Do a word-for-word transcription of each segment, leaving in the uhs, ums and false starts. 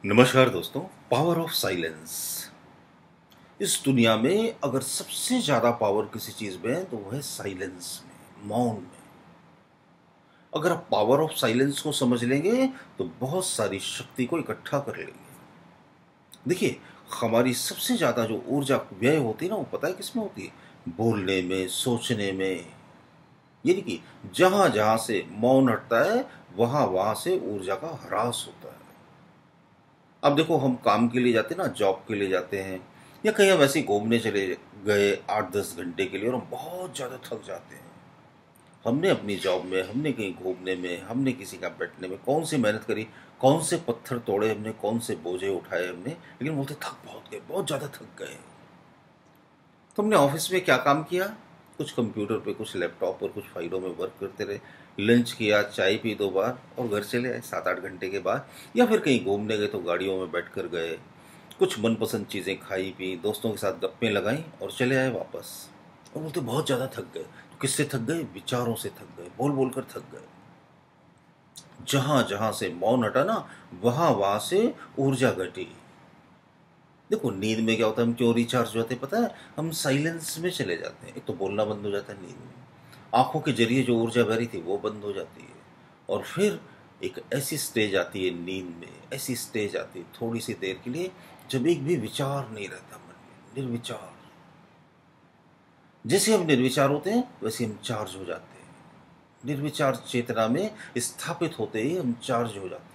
नमस्कार दोस्तों। Power of silence. इस दुनिया में अगर सबसे ज्यादा पावर किसी चीज में है तो वो है साइलेंस में, मौन में। अगर आप पावर ऑफ साइलेंस को समझ लेंगे तो बहुत सारी शक्ति को इकट्ठा कर लेंगे। देखिए, हमारी सबसे ज्यादा जो ऊर्जा व्यय होती है ना, वो पता है किसमें होती है? बोलने में, सोचने में। यानी कि जहां जहां से मौन हटता है वहां वहां से ऊर्जा का ह्रास होता है। अब देखो, हम काम के लिए जाते हैं ना, जॉब के लिए जाते हैं या कहीं हम ऐसे ही घूमने चले गए आठ दस घंटे के लिए और हम बहुत ज़्यादा थक जाते हैं। हमने अपनी जॉब में, हमने कहीं घूमने में, हमने किसी का बैठने में कौन सी मेहनत करी, कौन से पत्थर तोड़े हमने, कौन से बोझे उठाए हमने, लेकिन बोलते थक बहुत गए, बहुत ज़्यादा थक गए। तो हमने ऑफिस में क्या काम किया? कुछ कंप्यूटर पे, कुछ लैपटॉप पर, कुछ फाइलों में वर्क करते रहे, लंच किया, चाय पी दो बार और घर चले आए सात आठ घंटे के बाद। या फिर कहीं घूमने गए तो गाड़ियों में बैठ कर गए, कुछ मनपसंद चीज़ें खाई पी, दोस्तों के साथ गप्पें लगाई और चले आए वापस। और बोलते बहुत ज़्यादा थक गए। तो किससे थक गए? विचारों से थक गए, बोल बोल कर थक गए। जहां जहां से मौन हटा ना, वहां वहां से ऊर्जा घटी। देखो, नींद में क्या होता है, हम क्यों रिचार्ज होते हैं पता है? हम साइलेंस में चले जाते हैं। एक तो बोलना बंद हो जाता है नींद में, आंखों के जरिए जो ऊर्जा भरी थी वो बंद हो जाती है। और फिर एक ऐसी स्टेज आती है नींद में, ऐसी स्टेज आती है थोड़ी सी देर के लिए जब एक भी विचार नहीं रहता मन में, निर्विचार। जैसे हम निर्विचार होते हैं वैसे हम चार्ज हो जाते हैं। निर्विचार चेतना में स्थापित होते ही हम चार्ज हो जाते हैं।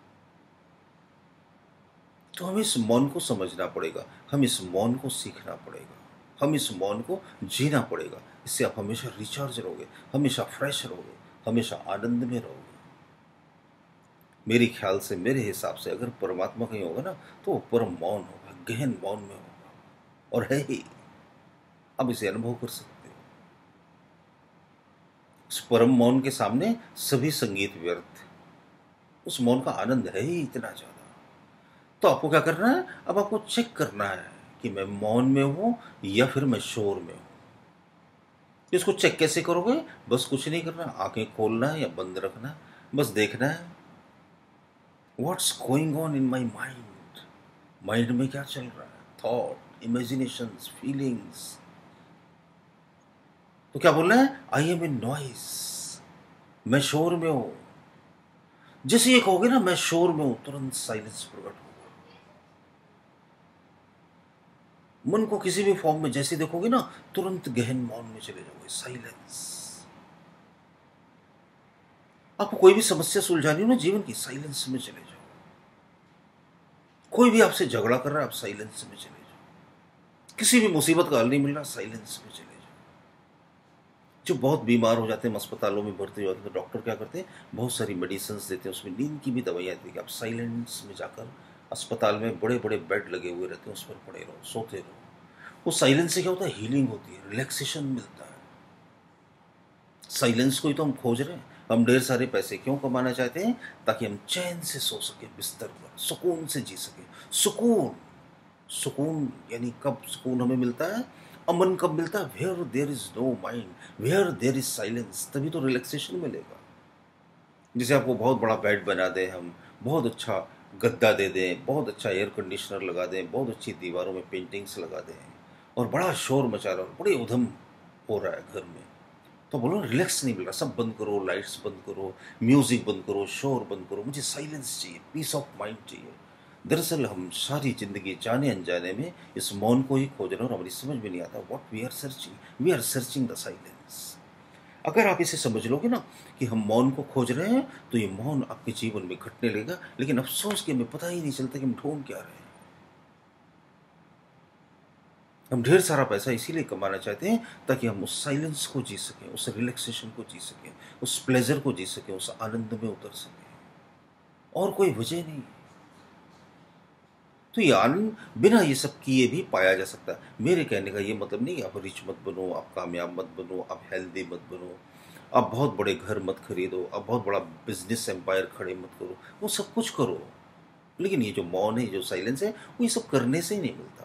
तो हमें इस मौन को समझना पड़ेगा, हम इस मौन को सीखना पड़ेगा, हम इस मौन को जीना पड़ेगा। इससे आप हमेशा रिचार्ज रहोगे, हमेशा फ्रेश रहोगे, हमेशा आनंद में रहोगे। मेरे ख्याल से, मेरे हिसाब से, अगर परमात्मा कहीं होगा ना तो वो परम मौन होगा, गहन मौन में होगा। और है ही, अब इसे अनुभव कर सकते हो। उस परम मौन के सामने सभी संगीत व्यर्थ। उस मौन का आनंद है ही इतना ज्यादा। तो आपको क्या करना है? अब आपको चेक करना है कि मैं मौन में हूं या फिर मैं शोर में हूं। इसको चेक कैसे करोगे? बस कुछ नहीं करना, आंखें खोलना है या बंद रखना है, बस देखना है what's going on in my mind. Mind में क्या चल रहा है? Thought, imaginations, feelings. तो क्या बोलना है? आई एम इन नॉइस, मैं शोर में हूं। जैसे ये कहोगे ना मैं शोर में हूं, तुरंत साइलेंस प्रकट होगा। मन को किसी भी फॉर्म में जैसे देखोगे ना, तुरंत गहन मौन में चले जाओगे, साइलेंस। आपको कोई भी समस्या सुलझानी हो ना जीवन की, साइलेंस में चले जाओ। कोई भी आपसे झगड़ा कर रहा है, आप साइलेंस में चले जाओ। किसी भी मुसीबत का हल नहीं मिल रहा, साइलेंस में चले जाओ। जो बहुत बीमार हो जाते हैं, अस्पतालों में भर्ती हो जाते हैं, तो डॉक्टर क्या करते हैं? बहुत सारी मेडिसिन देते हैं, उसमें नींद की भी दवाइयाँ देती है। आप साइलेंस में जाकर, अस्पताल में बड़े बड़े बेड लगे हुए रहते हैं, उस पर पड़े रहो, सोते रहो। वो साइलेंस से क्या होता है? हीलिंग होती है, रिलैक्सेशन मिलता है। साइलेंस को ही तो हम खोज रहे हैं। हम ढेर सारे पैसे क्यों कमाना चाहते हैं? ताकि हम चैन से सो सके, बिस्तर पर सुकून से जी सके। सुकून, सुकून यानी कब सुकून हमें मिलता है? अमन कब मिलता है? Where there is no mind, where there is silence, तभी तो रिलैक्सेशन मिलेगा। जैसे आपको बहुत बड़ा बेड बना दें हम, बहुत अच्छा गद्दा दे दें, बहुत अच्छा एयर कंडीशनर लगा दें, बहुत अच्छी दीवारों में पेंटिंग्स लगा दें और बड़ा शोर मचा रहा हो, बड़ी उधम हो रहा है घर में, तो बोलो रिलैक्स नहीं मिल रहा। सब बंद करो, लाइट्स बंद करो, म्यूजिक बंद करो, शोर बंद करो, मुझे साइलेंस चाहिए, पीस ऑफ माइंड चाहिए। दरअसल हम सारी जिंदगी जाने अनजाने में इस मौन को ही खोज रहे हैं और हमारी समझ में नहीं आता what we are searching. We are searching the silence. अगर आप इसे समझ लोगे ना कि हम मौन को खोज रहे हैं, तो ये मौन आपके जीवन में घटने लगेगा। लेकिन अफसोस कि हमें पता ही नहीं चलता कि हम ढूंढ क्या रहे हैं। हम ढेर सारा पैसा इसीलिए कमाना चाहते हैं ताकि हम उस साइलेंस को जी सकें, उस रिलैक्सेशन को जी सकें, उस प्लेजर को जी सकें, उस आनंद में उतर सकें। और कोई वजह नहीं। तो ये आनंद बिना ये सब किए भी पाया जा सकता है। मेरे कहने का ये मतलब नहीं आप रिच मत बनो, आप कामयाब मत बनो, आप हेल्दी मत बनो, आप बहुत बड़े घर मत खरीदो, आप बहुत बड़ा बिजनेस एम्पायर खड़े मत करो। वो सब कुछ करो, लेकिन ये जो मौन है, जो साइलेंस है, वो ये सब करने से ही नहीं मिलता।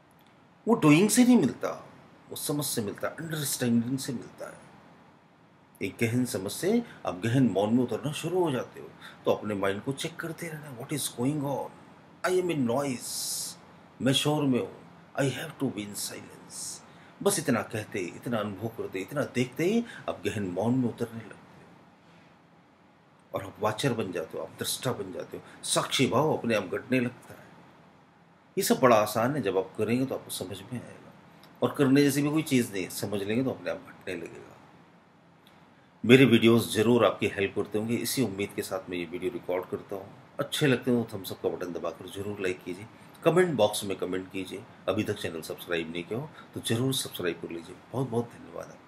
वो डूइंग से नहीं मिलता, वो समझ से मिलता है, अंडरस्टैंडिंग से मिलता है। एक गहन समझ से आप गहन मौन में उतरना शुरू हो जाते हो। तो अपने माइंड को चेक करते रहना, what is going on, I am in noise, मैं शोर में हूँ, I have to be in silence. बस इतना कहते, इतना अनुभव करते, इतना देखते ही आप गहन मौन में उतरने लगते हो और आप वाचर बन जाते हो, आप दृष्टा बन जाते हो, साक्षी भाव अपने आप घटने लगता है। ये सब बड़ा आसान है, जब आप करेंगे तो आपको समझ में आएगा। और करने जैसी भी कोई चीज़ नहीं है, समझ लेंगे तो अपने आप घटने लगेगा। मेरे वीडियोस जरूर आपकी हेल्प करते होंगे, इसी उम्मीद के साथ मैं ये वीडियो रिकॉर्ड करता हूँ। अच्छे लगते हो तो थम्स अप का बटन दबाकर जरूर लाइक कीजिए, कमेंट बॉक्स में कमेंट कीजिए। अभी तक चैनल सब्सक्राइब नहीं किया हो तो जरूर सब्सक्राइब कर लीजिए। बहुत बहुत धन्यवाद।